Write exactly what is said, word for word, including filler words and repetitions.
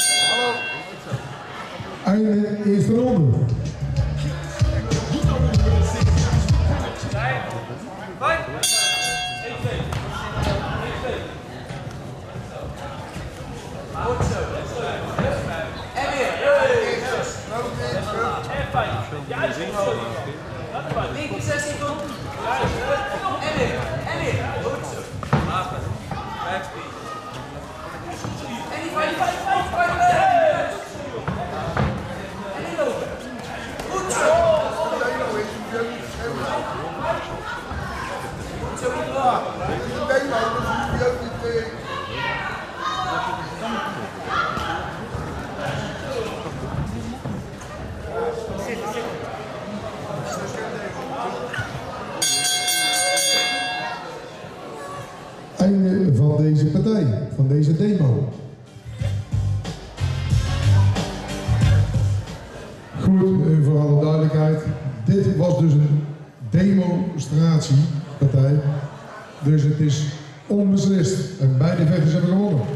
Einde eerste ronde. Linker zestien doen. En weer. En weer. Goed zo. Backspeed. En die vijf, vijf, vijf, vijf. En die lopen. Goed zo. Goed zo. Einde van deze partij, van deze demo. Goed, voor alle duidelijkheid. Dit was dus een demonstratiepartij. Dus het is onbeslist en beide vechters hebben gewonnen.